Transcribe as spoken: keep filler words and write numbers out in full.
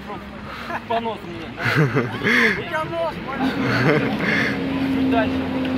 Чтоб понос мне. У тебя нос, чуть дальше.